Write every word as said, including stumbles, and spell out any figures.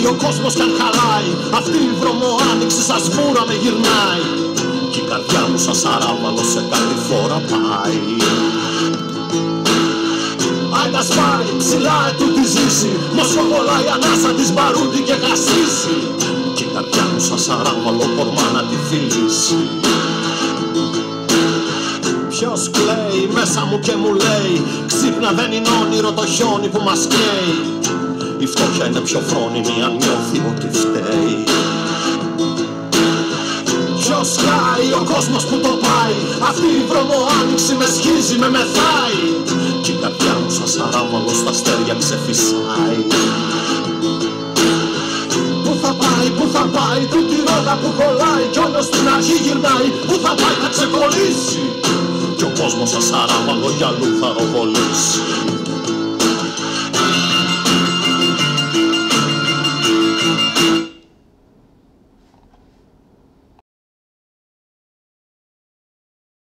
ο κόσμος κι αν χαλάει, αυτή η βρωμοάνοιξη σαν σβούρα με γυρνάει. Κι η καρδιά μου σαν σαράβαλο σε κάτι φόρα πάει. Άιντα σπάει, ψηλά ετούτη ζήσει, μοσχοβολάει η ανάσα της μπαρούτι και χασίσει. Κι η καρδιά μου σαν σαράβαλο κορμά να τη φιλήσει. Ποιος κλαίει μέσα μου και μου λέει, ξύπνα δεν είναι όνειρο το χιόνι που μας καίει. Η φτώχεια είναι πιο φρόνιμη αν νιώθει ότι φταίει. Ποιος χάει, ο κόσμος που το πάει, αυτή η βρωμοάνοιξη με σχίζει, με μεθάει. Κι η καρδιά μου σαν σαράβαλο στα αστέρια ξεφυσάει. Πού θα πάει, πού θα πάει, τούτη ρόδα που κολλάει, κι όλος στην αρχή γυρνάει. Πού θα πάει, θα ξεκολλήσει, κι ο κόσμος σαν σαράβαλο για αλλού θα ροβολήσει.